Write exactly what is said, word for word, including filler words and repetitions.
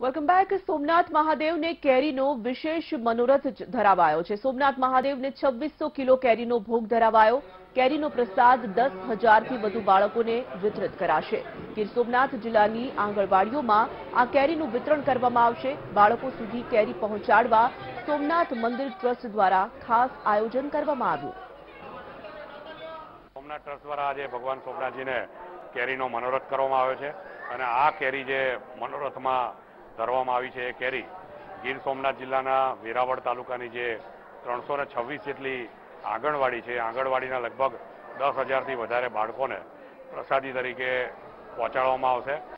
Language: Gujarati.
Welcome back. સોમનાથ મહાદેવને કેરીનો વિશેષ મનોરથ ધરાવાયો છે। સોમનાથ મહાદેવને છવ્વીસો કિલો કેરીનો ભોગ ધરાવાયો। કેરીનો પ્રસાદ દસ હજારથી વધુ બાળકોને વિતરિત કરાશે। ગીર સોમનાથ જિલ્લાની આંગણવાડીઓમાં આ કેરીનું વિતરણ કરવામાં આવશે। બાળકો સુધી કેરી પહોંચાડવા સોમનાથ મંદિર ટ્રસ્ટ દ્વારા ખાસ આયોજન કરવામાં આવ્યું। સોમનાથ ટ્રસ્ટ દ્વારા આજે ભગવાન સોમનાથજીને કેરીનો મનોરથ કરવામાં આવ્યો છે અને આ કેરી જે મનોરથમાં ધરવામાં આવી છે એ કેરી ગીર સોમનાથ જિલ્લાના વેરાવળ તાલુકાની જે ત્રણસો ને છવ્વીસ જેટલી આંગણવાડી છે આંગણવાડીના લગભગ દસ હજારથી વધારે બાળકોને પ્રસાદી તરીકે પહોંચાડવામાં આવશે।